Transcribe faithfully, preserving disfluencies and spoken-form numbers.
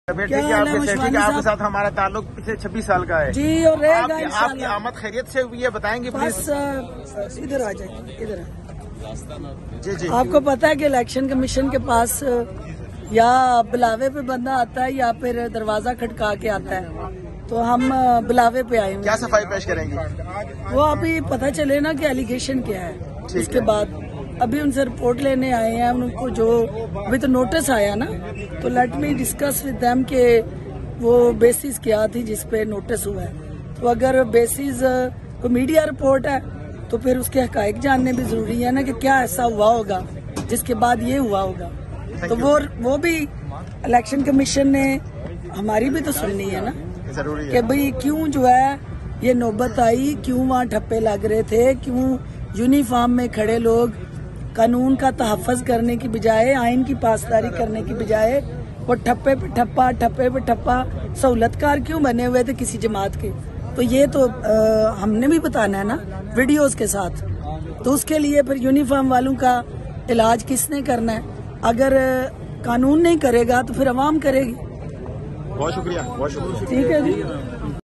ठीक है, आपके ठीक है, आपके साथ हमारा ताल्लुक पिछले छब्बीस साल का है जी, और रहेगा आपकी, इंशाल्लाह। आपकी आमद खैरियत से हुई है, बताएंगे प्लीज। बस इधर आ जाइए, इधर जी जी। आपको पता है कि इलेक्शन कमीशन के पास या बुलावे पे बंदा आता है या फिर दरवाजा खटका के आता है, तो हम बुलावे पे आए क्या सफाई पेश करेंगे? वो अभी पता चले ना कि एलिगेशन क्या है। इसके बाद अभी उनसे रिपोर्ट लेने आए हैं, उनको जो अभी तो नोटिस आया ना, तो let me discuss with them के वो बेसिस क्या थी जिस पे नोटिस हुआ है। तो अगर बेसिस को मीडिया रिपोर्ट है तो फिर उसके हकायक जानने भी जरूरी है ना कि क्या ऐसा हुआ होगा जिसके बाद ये हुआ होगा। तो वो वो भी इलेक्शन कमीशन ने हमारी भी तो सुननी है ना, जरूरी है कि भाई क्यों जो है ये नौबत आई, क्यों वहाँ ठप्पे लग रहे थे, क्यों यूनिफॉर्म में खड़े लोग कानून का तहफ़्फ़ुज़ करने की बजाय, आइन की पासदारी करने की बजाय वो ठप्पे पे ठप्पा ठप्पे पे ठप्पा सहूलतकार क्यों बने हुए थे किसी जमात के। तो ये तो आ, हमने भी बताना है ना वीडियोस के साथ। तो उसके लिए फिर यूनिफॉर्म वालों का इलाज किसने करना है? अगर कानून नहीं करेगा तो फिर अवाम करेगी। बहुत शुक्रिया, बहुत शुक्रिया। ठीक है जी।